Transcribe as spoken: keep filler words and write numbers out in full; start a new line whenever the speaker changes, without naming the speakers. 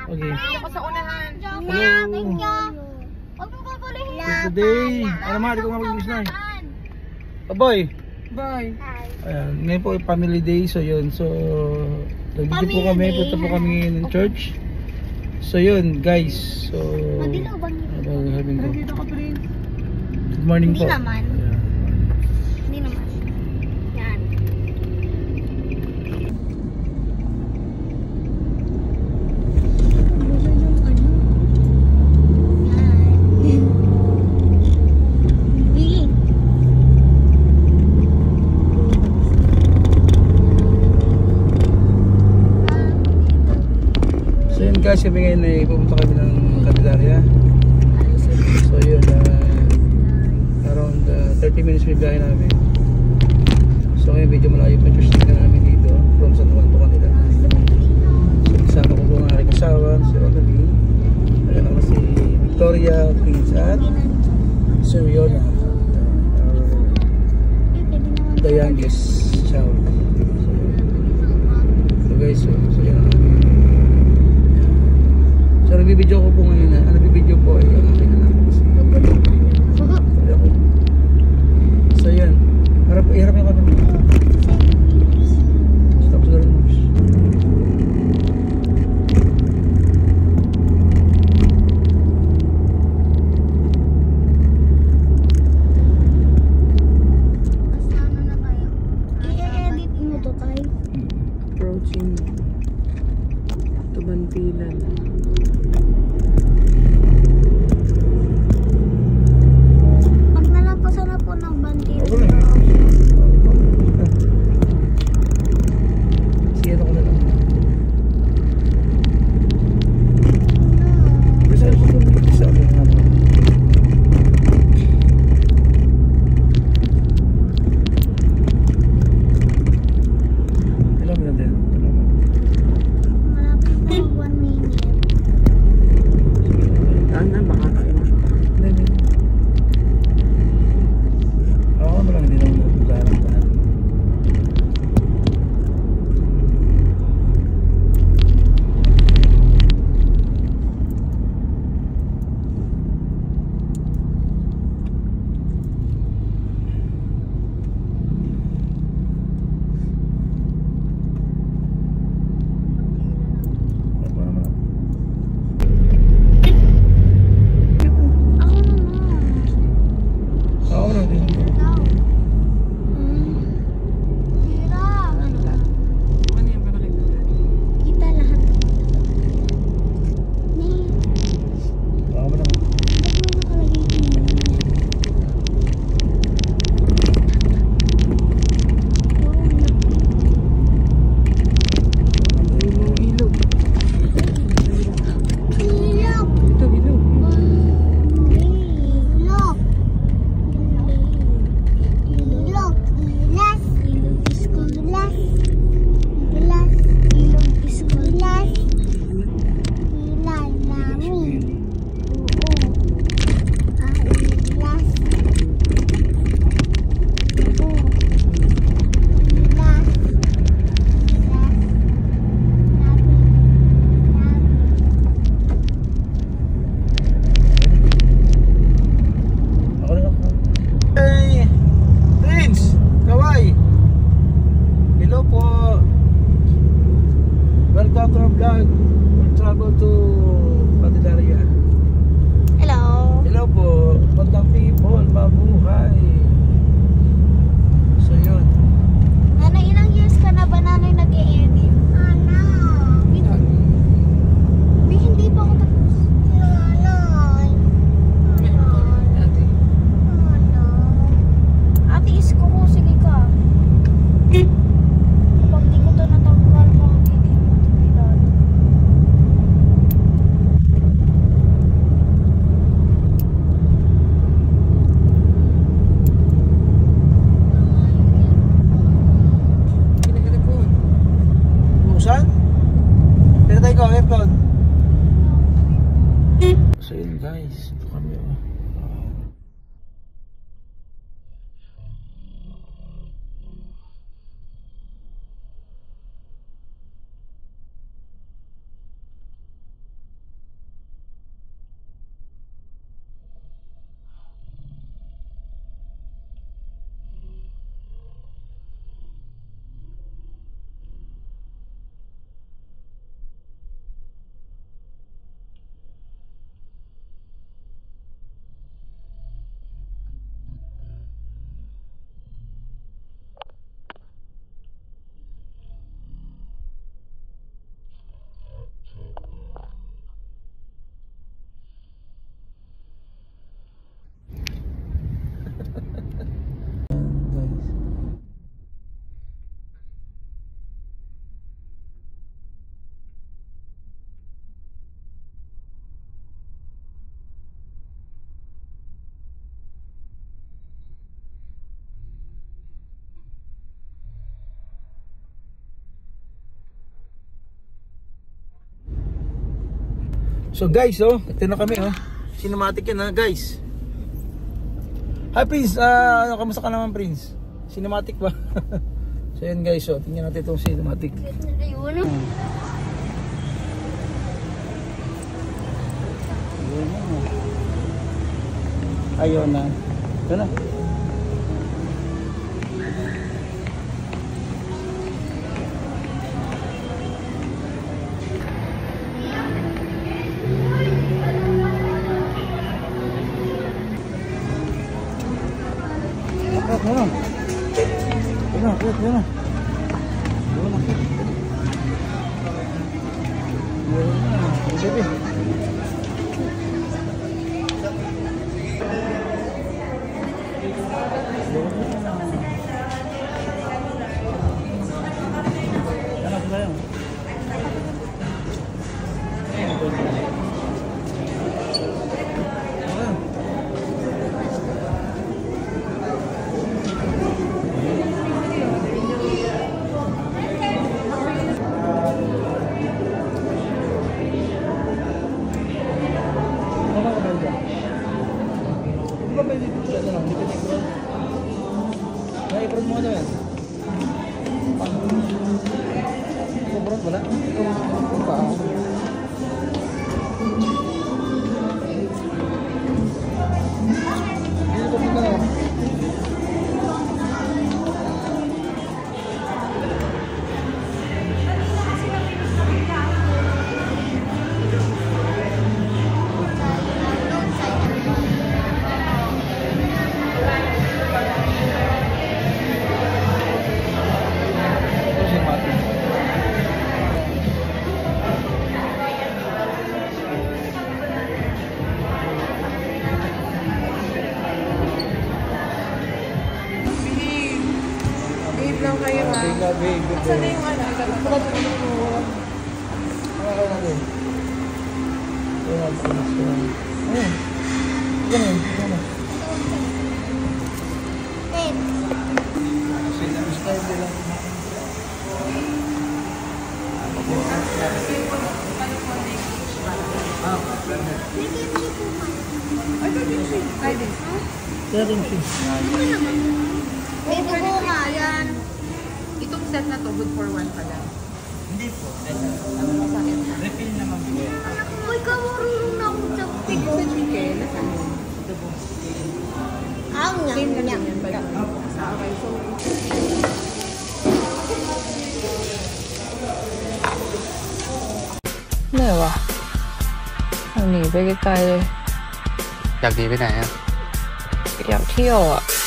Okay.
Ako sa unahan.
Hello. Today, ano mga, di ko mag-miss na eh. Aboy.
Bye.
Ayan, ngayon po ay family day, so yun. So, nag-video po kami, punta po kami ng church. So yun, guys. So, ano sabihin ko?
Nandito ka pa rin.
Good morning po.
Hindi naman.
Ayan.
Hindi naman. Yan.
So yun guys, kami ngayon ay pupunta kami ng Candelaria. So yun, uh, around uh, thirty minutes may biyahe namin. So ngayon medyo malayo pa church na namin dito from San Juan to Canela. So isama ko po ang aking asawa, si Rodalie. Ayan ako si Victoria, Prince at Sir Yona, uh, the youngest child. So, so guys, so, so yun ako. So nagbibideo ko po ngayon na, ano nagbibideo po ay ang aking anak ko kasi so yan, harap, harap yung kami stop sa rin mo
Ano na kayo? I-edit mo to tayo.
Approaching Tubantilan.
Pag nalampasan na po ng bandila.
ako na siya ako na lang kasi ako ito sa akin nga ilang mo na din
Malapit na one minute.
Daan na, baka tayo na.
hindi ako mo lang hindi naman nagbukaran pa ako naman
Ako naman.
ako na din
Ikaw. Hmm. Hirap.
Ano yung pinakita?
Kita lahat. Ni.
ako mo lang
Ba't mo nakalagay dito?
Ilog, ilog.
Hilap.
Ito, ilog.
Ilok. Ilok. Ilas. Ilog is kulas. Ilas. Ilog is kulas. Ilal namin. Oo. Ah, ilas. Oo. Ilas. Ilas. Namin. Namin.
ako rin ako hey Prince Kawai hello po welcome to our vlog we'll travel to Candelaria
Hello.
hello po magandang people mabuhay so yun
Nanay, ilang years ka na ba nanay nag-e-edit? Ano? Hindi, hindi pa ako tapos. Nanay.
Ate.
Ano? Ate, isko ko. Sige ka. Pag di ko to natanggal, magiging matipilad.
Pinag-repon.
buksan pinatay ko aircon so yun guys ito kami oh. So guys, oh, ito na kami, oh. Cinematic yan, ha, guys. Hi Prince, ah, uh, kamusta ka naman Prince? Cinematic ba? So yan guys, oh, tingnan natin itong cinematic.
Ayun.
Ayun na. Ito na. Apat na lang. Ito na, ito na. Ito na. Ito na. I-approve mo na yan. Sobrang wala. Kung pa ako. Dito ko dito na.
lang kayo ha.
Bigla, big, big.
Saan na yung ano? Bakit ano mo?
Ano kayo natin? Ayan, ayan. Ayan. Ganun, ganun.
Ten.
Style nila.
Ay, ito din siya. Ay, din.
Kaya rin siya.
May buko nga yan.
Itong set na to, good for one pa lang.
Hindi po.
Refill naman po.
Uy, kamarunong na akong sa
Pig sa chicken, nasaan yun?
Ang
Same
nyam
lang
nyam.
yun. Balik sa okay, so...
咩話？我年俾佢計
入幾邊嚟啊？
入 T O 啊！